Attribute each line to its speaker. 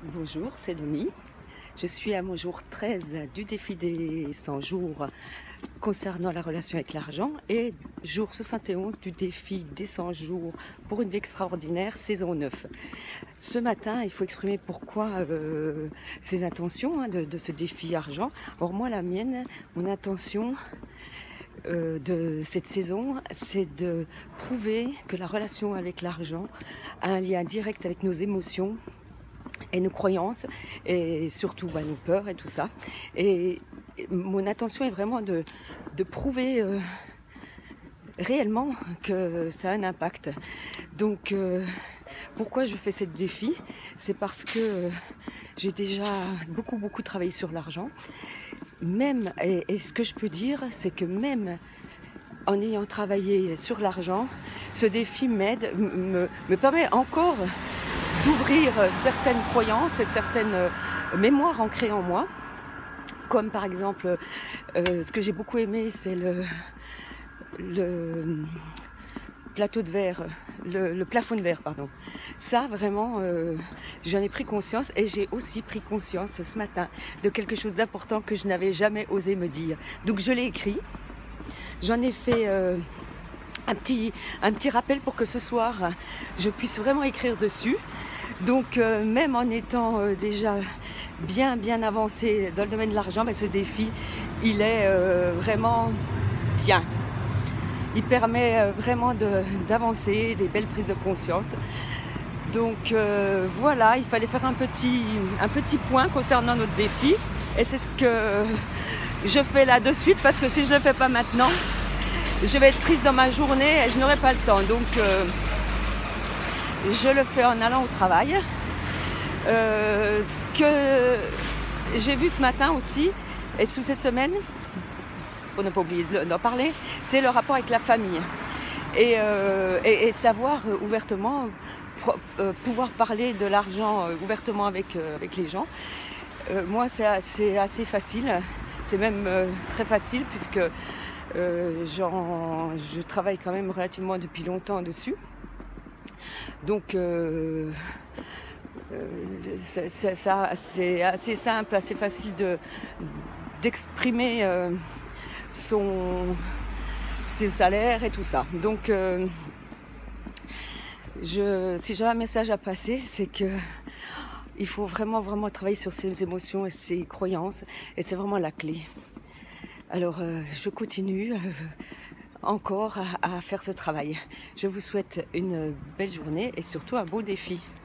Speaker 1: Bonjour, c'est Denis. Je suis à mon jour 13 du défi des 100 jours concernant la relation avec l'argent et jour 71 du défi des 100 jours pour une vie extraordinaire, saison 9. Ce matin, il faut exprimer pourquoi ces intentions de ce défi argent. Or moi, la mienne, mon intention de cette saison, c'est de prouver que la relation avec l'argent a un lien direct avec nos émotions et nos croyances et surtout nos peurs et tout ça. Et mon intention est vraiment de prouver réellement que ça a un impact. Donc pourquoi je fais ce défi? C'est parce que j'ai déjà beaucoup travaillé sur l'argent. Même, et ce que je peux dire, c'est que même en ayant travaillé sur l'argent, ce défi m'aide, me permet encore d'ouvrir certaines croyances et certaines mémoires ancrées en moi. Comme par exemple, ce que j'ai beaucoup aimé, c'est le plateau de verre, le plafond de verre, pardon. Ça, vraiment, j'en ai pris conscience et j'ai aussi pris conscience ce matin de quelque chose d'important que je n'avais jamais osé me dire. Donc je l'ai écrit, j'en ai fait un petit rappel pour que ce soir, je puisse vraiment écrire dessus. Donc même en étant déjà bien avancé dans le domaine de l'argent, ce défi, il est vraiment bien. Il permet vraiment d'avancer, des belles prises de conscience. Donc voilà, il fallait faire un petit point concernant notre défi. Et c'est ce que je fais là de suite, parce que si je ne le fais pas maintenant, je vais être prise dans ma journée et je n'aurai pas le temps. Donc je le fais en allant au travail. Ce que j'ai vu ce matin aussi, et sous cette semaine, pour ne pas oublier d'en parler, c'est le rapport avec la famille. Et savoir ouvertement, pouvoir parler de l'argent ouvertement avec les gens. Moi, c'est assez facile, c'est même très facile, puisque je travaille quand même relativement depuis longtemps dessus. Donc c'est assez simple, assez facile d'exprimer ses salaires et tout ça. Donc si j'ai un message à passer, c'est que il faut vraiment travailler sur ses émotions et ses croyances, et c'est vraiment la clé. Alors je continue encore à faire ce travail. Je vous souhaite une belle journée et surtout un beau défi.